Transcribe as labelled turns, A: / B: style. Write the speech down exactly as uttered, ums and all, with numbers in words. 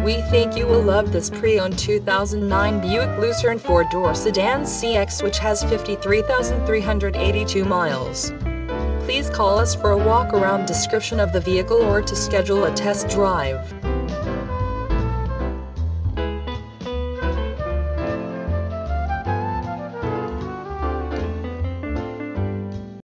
A: We think you will love this pre-owned two thousand nine Buick Lucerne four-door sedan C X, which has fifty-three thousand three hundred eighty-two miles. Please call us for a walk-around description of the vehicle or to schedule a test drive.